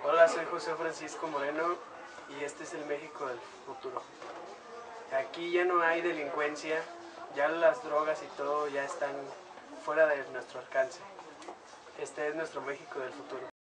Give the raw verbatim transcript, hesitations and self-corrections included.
Hola, soy José Francisco Moreno y este es el México del futuro. Aquí ya no hay delincuencia, ya las drogas y todo ya están fuera de nuestro alcance. Este es nuestro México del futuro.